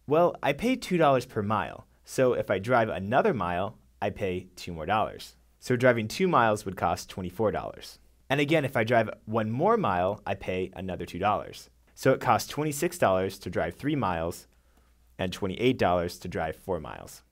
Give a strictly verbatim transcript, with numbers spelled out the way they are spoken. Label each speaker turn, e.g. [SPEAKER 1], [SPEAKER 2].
[SPEAKER 1] Well, I pay two dollars per mile, so if I drive another mile, I pay two more dollars. So driving two miles would cost twenty-four dollars. And again, if I drive one more mile, I pay another two dollars. So it costs twenty-six dollars to drive three miles and twenty-eight dollars to drive four miles.